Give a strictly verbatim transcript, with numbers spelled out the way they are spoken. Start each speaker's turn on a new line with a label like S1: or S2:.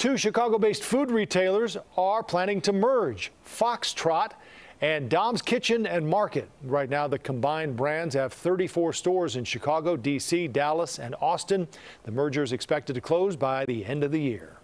S1: Two Chicago-based food retailers are planning to merge, Foxtrot and Dom's Kitchen and Market. Right now, the combined brands have thirty-four stores in Chicago, D C, Dallas, and Austin. The merger is expected to close by the end of the year.